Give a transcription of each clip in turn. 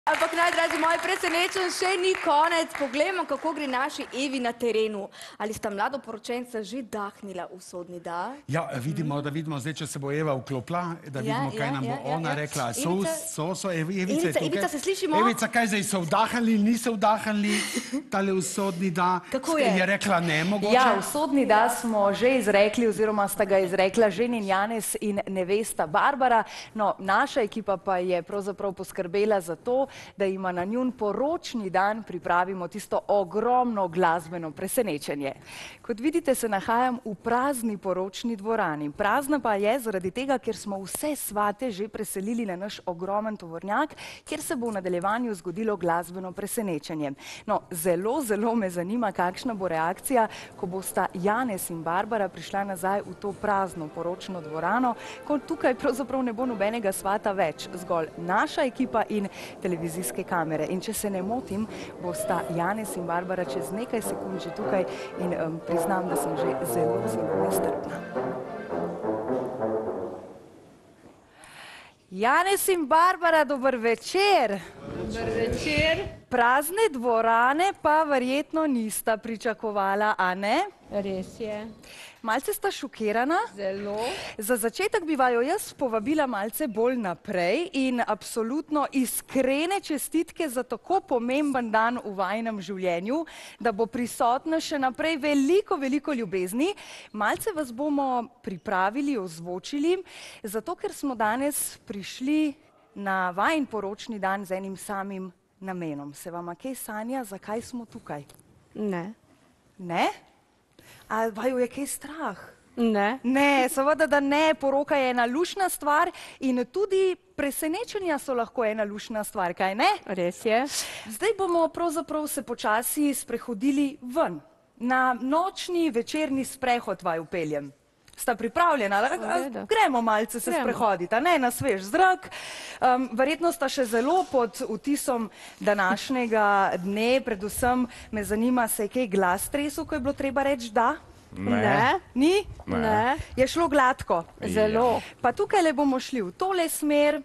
Ampak najdražji moji, presenečen še ni konec. Poglejmo, kako gre naši Evi na terenu. Ali sta mladoporočenca že dahnila usodni da? Ja, vidimo, zdaj, če se bo Eva vklopila, da vidimo, kaj nam bo ona rekla. Evica je tukaj. Evica, se slišimo? Evica, kaj zdaj, so vdahnili, niso vdahnili tale usodni da? Kako je? Je rekla ne, mogoče? Ja, usodni da smo že izrekli, oziroma sta ga izrekla ženin Janez in nevesta Barbara. No, naša ekipa pa je pravzaprav poskrbela za to, da ima na njun poročni dan pripravimo tisto ogromno glasbeno presenečenje. Kot vidite, se nahajam v prazni poročni dvorani. Prazna pa je zaradi tega, ker smo vse svate že preselili na naš ogromen tovornjak, kjer se bo v nadaljevanju zgodilo glasbeno presenečenje. No, zelo me zanima, kakšna bo reakcija, ko bosta Janez in Barbara prišla nazaj v to prazno poročno dvorano, ko tukaj pravzaprav ne bo nobenega svata več, zgolj naša ekipa in televizijske kamere. In če se ne motim, bosta Janez in Barbara čez nekaj sekund že tukaj in priznam, da sem že zelo nestrpna. Janez in Barbara, dober večer! Dober večer! Prazne dvorane pa verjetno nista pričakovala, a ne? Res je. Malce sta šokirana. Zelo. Za začetek bi vaju jaz povabila malce bolj naprej in absolutno iskrene čestitke za tako pomemben dan v vajinem življenju, da bo prisotna še naprej veliko ljubezni. Malce vas bomo pripravili, ozvočili, zato ker smo danes prišli na vajin poročni dan z enim samim namenom. Se vama kaj sanja, zakaj smo tukaj? Ne. Ne? A vaju je kaj strah? Ne. Ne, seveda, da ne. Poroka je ena luštna stvar in tudi presenečenja so lahko ena luštna stvar, kaj ne? Res je. Zdaj bomo pravzaprav se počasi sprehodili ven. Na nočni večerni sprehod vaju peljem. Sta pripravljena? Gremo malce se sprehoditi, ne, na svež zrak. Verjetno sta še zelo pod vtisom današnjega dne, predvsem me zanima, se je kaj glas tresel, ko je bilo treba reči da? Ne. Ni? Ne. Je šlo gladko? Zelo. Pa tukaj le bomo šli v tole smer.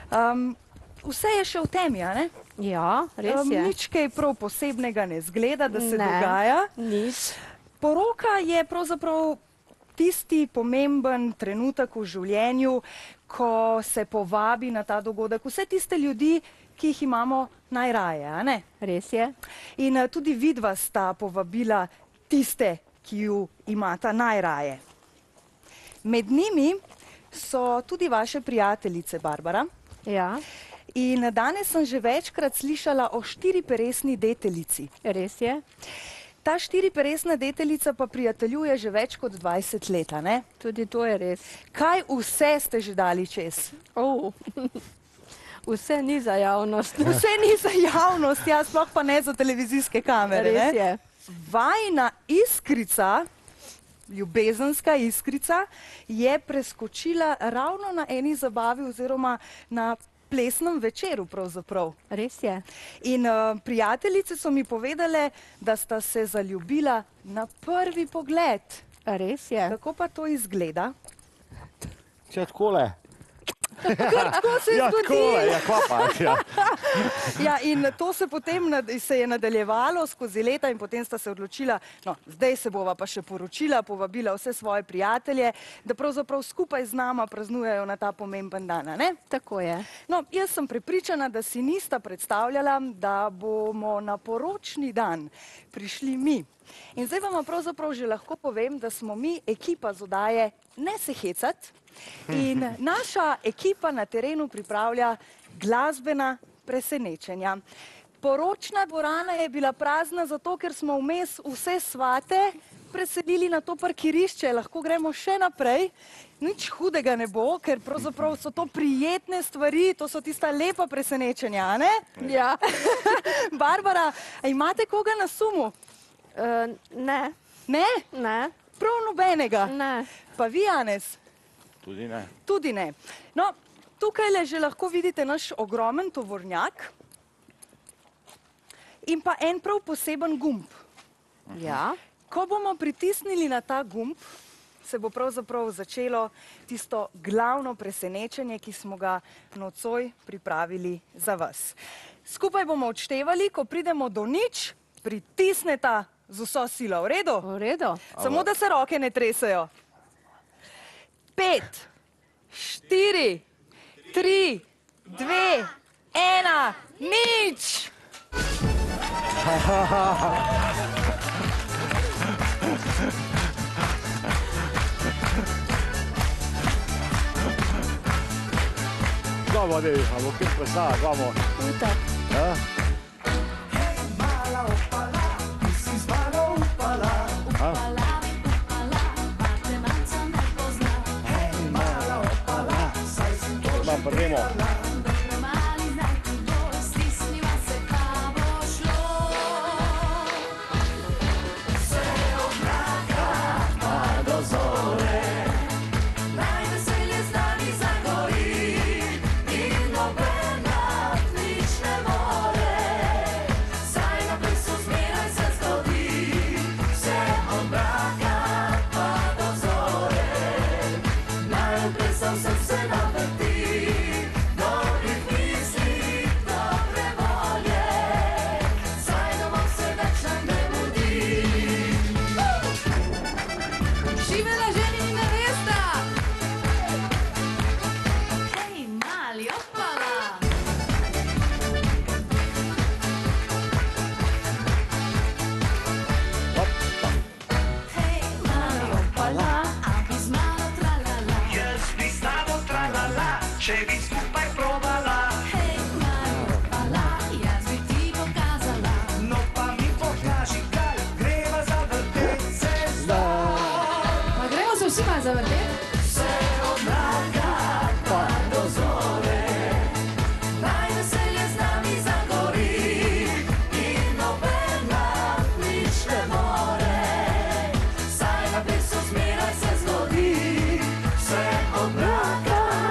Vse je še v temi, a ne? Ja, res je. Nič kaj prav posebnega ne zgleda, da se dogaja. Nič. Poroka je pravzaprav tisti pomemben trenutek v življenju, ko se povabi na ta dogodek vse tiste ljudi, ki jih imamo najraje, a ne? Res je. In tudi vidva sta povabila tiste, ki ju imata najraje. Med njimi so tudi vaše prijateljice, Barbara. Ja. In danes sem že večkrat slišala o štiriperesni deteljici. Res je. Ta štiriperesna deteljica pa prijateljuje že več kot 20 let, a ne? Tudi to je res. Kaj vse ste že dali čez? Vse ni za javnost. Vse ni za javnost, ja, sploh pa ne za televizijske kamere, ne? Res je. Vajina iskrica, ljubezenska iskrica, je preskočila ravno na eni zabavi oziroma na plesnem večeru pravzaprav. Res je. In prijateljice so mi povedale, da sta se zaljubila na prvi pogled. Res je. Kako pa to izgleda? Če takole. Kako se je zgodilo? Takole, ja, kva pa, ja. Ja, in to se potem se je nadaljevalo skozi leta in potem sta se odločila, no, zdaj se bova pa še poročila, povabila vse svoje prijatelje, da pravzaprav skupaj z nama praznujejo na ta pomemben dan, ne? Tako je. No, jaz sem prepričana, da si nista predstavljala, da bomo na poročni dan prišli mi. In zdaj vam pravzaprav že lahko povem, da smo mi ekipa z oddaje Ne se hecat in naša ekipa na terenu pripravlja glasbena presenečenja. Poročna dvorana je bila prazna zato, ker smo vmes vse svate preselili na to parkirišče. Lahko gremo še naprej. Nič hudega ne bo, ker pravzaprav so to prijetne stvari, to so tista lepa presenečenja, a ne? Ja. Barbara, a imate koga na sumu? Ne. Ne? Ne. Prav nobenega? Ne. Pa vi, Janez? Tudi ne. Tudi ne. No, tukaj le že lahko vidite naš ogromen tovornjak in pa en prav poseben gumb. Ja. Ko bomo pritisnili na ta gumb, se bo pravzaprav začelo tisto glavno presenečenje, ki smo ga nocoj pripravili za vas. Skupaj bomo odštevali, ko pridemo do nič, pritisneta z vso silo. V redu? V redu. Samo da se roke ne tresejo. 5, 4, 3, 2, 1, nič! Vamos, Devi, vamos, che passare, vamos. Primo. Če bi skupaj probala, hej, Mario, pala, jaz bi ti pokazala. no pa mi pokaži, kaj greva zavrtet se zdaj. Pa gremo se vsi malo zavrteti? Vse od mraka pa do zore, naj veselje z nami zagori in nobena nič ne more, saj na plesu zmeraj se zgodi. Vse od mraka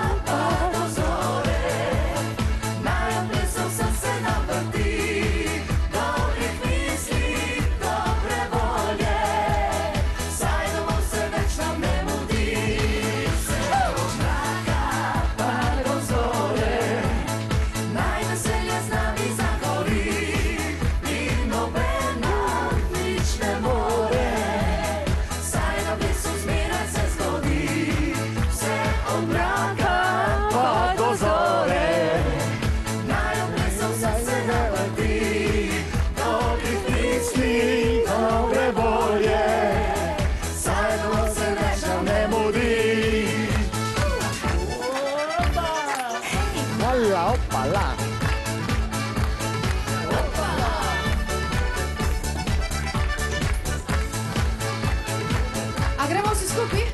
A gremo vsi skupaj?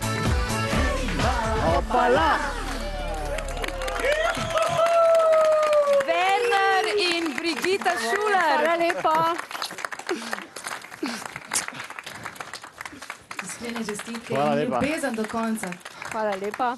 Opala! Werner in Brigita Šuler. Hvala lepa. Iskrene čestitke Hvala in lepa. ljubezen do konca. Hvala lepa.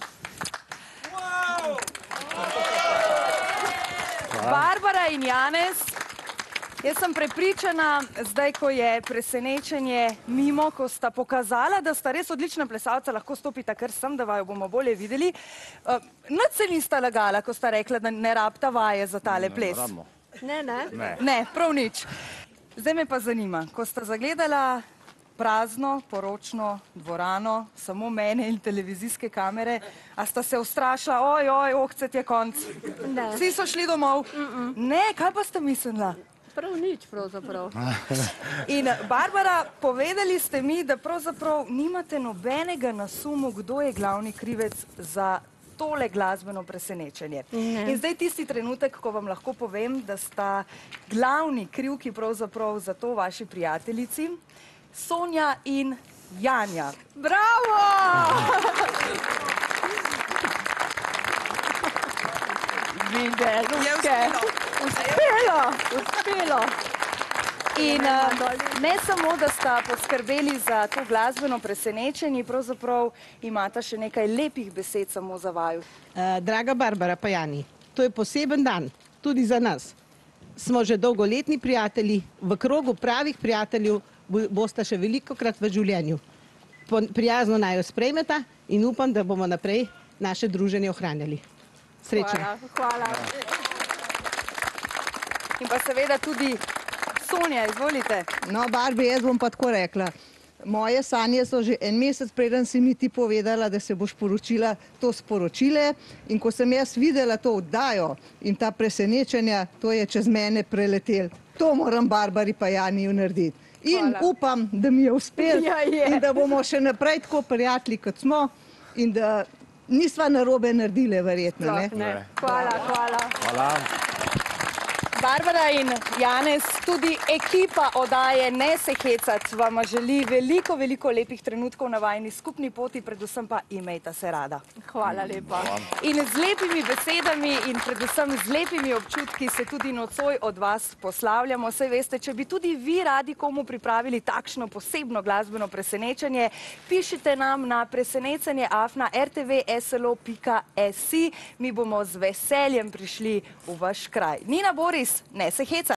Barbara in Janez, jaz sem prepričana, zdaj, ko je presenečenje mimo, ko sta pokazala, da sta res odlična plesalca, lahko stopita kar sem, da vaju bomo bolje videli. Nič se nista lagala, ko sta rekla, da ne rabta vaje za tale ples. Ne. Ne, prav nič. Zdaj me pa zanima, ko sta zagledala prazno, poročno dvorano, samo mene in televizijske kamere, a sta se ustrašila, oj, okcet je konc. Ne. Vsi so šli domov. Ne, kaj pa ste mislila? Prav nič pravzaprav. In Barbara, povedali ste mi, da pravzaprav nimate nobenega na sumu, kdo je glavni krivec za tole glasbeno presenečenje. In zdaj tisti trenutek, ko vam lahko povem, da sta glavni krivki pravzaprav za to vaši prijateljici, Sonja in Janja. Bravo! Uspelo. In ne samo, da sta poskrbeli za to glasbeno presenečenje, pravzaprav imata še nekaj lepih besed samo za vaju. Draga Barbara pa Jani, to je poseben dan, tudi za nas. Smo že dolgoletni prijatelji, v krogu pravih prijateljev bosta še velikokrat v življenju. Prijazno naj jo sprejmeta in upam, da bomo naprej naše druženje ohranjali. Srečno. Hvala. In pa seveda tudi Sonja, izvolite. No, Barbi, jaz bom pa tako rekla. Moje sanje so že en mesec, preden si mi ti povedala, da se boš poročila, to sporočile. In ko sem jaz videla to oddajo in ta presenečenja, to je čez mene preletel. To moram Barbari pa Janiju narediti. In upam, da mi je uspel in da bomo še naprej tako prijatelji, kot smo in da nisva narobe naredile, verjetno. Hvala. Hvala. Barbara in Janez, tudi ekipa oddaje Ne se hecat vama želi veliko, veliko lepih trenutkov na vajni skupni poti, predvsem pa imejte se rada. Hvala lepa. In z lepimi besedami in predvsem z lepimi občutki se tudi nocoj od vas poslavljamo. Saj veste, če bi tudi vi radi komu pripravili takšno posebno glasbeno presenečenje, pišite nam na presenečenje@rtvslo.si. Mi bomo z veseljem prišli v vaš kraj. Nina Boris, Ne se hecat.